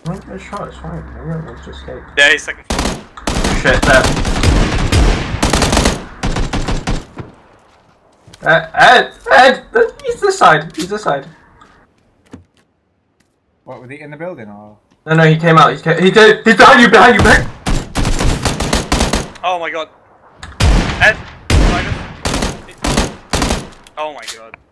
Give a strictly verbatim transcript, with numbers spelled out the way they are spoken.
Don't get a shot, it's fine. Maybe I want to escape. Yeah, he's second floor. Shit, there. Uh, Ed! Ed! He's this side, he's this side. What, was he in the building or? No, no, he came out, he came, he did, he's behind you, behind you, behind. Oh my god. Ed! Behind us. Oh my god.